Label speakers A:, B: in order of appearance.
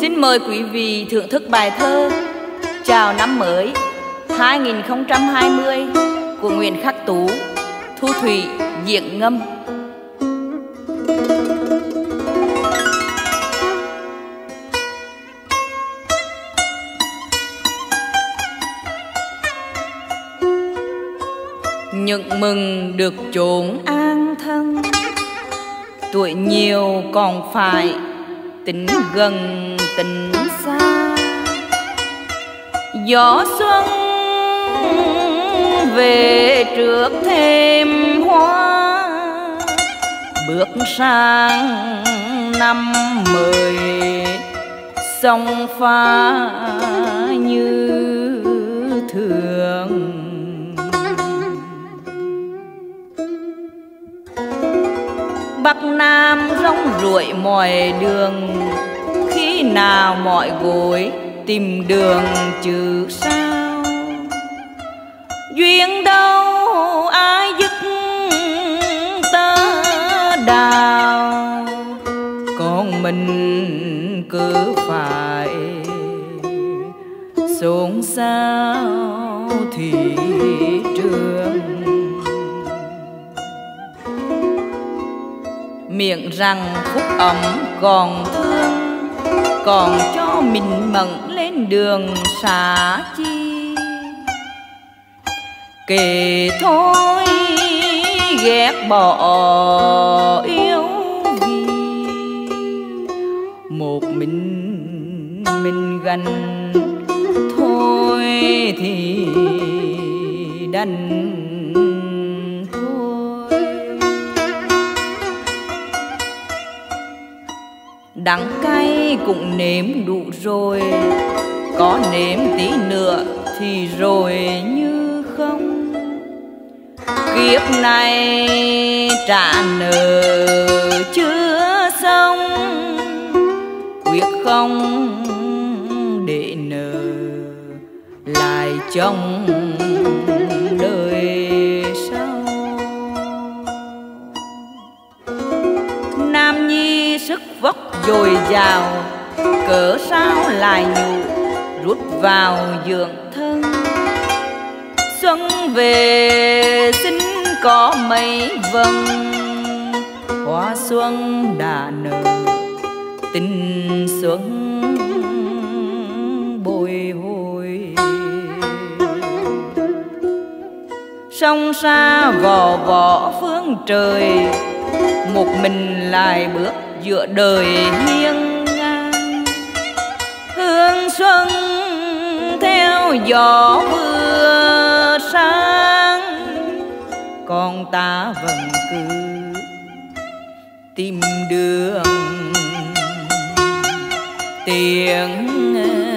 A: Xin mời quý vị thưởng thức bài thơ Chào năm mới 2020 của Nguyễn Khắc Tú, Thu Thủy diễn ngâm. Những mừng được chốn an thân, tuổi nhiều còn phải tính gần tính xa. Gió xuân về trước thêm hoa, bước sang năm mới sông pha như thường. Bắc Nam rong ruổi mọi đường, khi nào mọi gối tìm đường chứ sao. Duyên đâu ai dứt tơ đào, còn mình cứ phải xôn xao thị trường. Miệng rằng phúc ấm còn thương, còn cho mình mẫn lên đường xả chi. Kể thôi ghét bỏ yêu vì một mình gánh, thôi thì đành. Đắng cay cũng nếm đủ rồi, có nếm tí nữa thì rồi như không. Kiếp này trả nợ chưa xong, quyết không để nợ lại trong đời sau. Nam nhi sức vóc dồi dào, cớ sao lại nhủ rút vào dưỡng thân. Xuân về xin có mấy vầng, hoa xuân đã nở tình xuân bồi hồi. Sông xa vò võ phương trời, một mình lại bước giữa đời hiên ngang. Hương xuân theo gió vừa sang, còn ta vẫn cứ tìm đường tiếng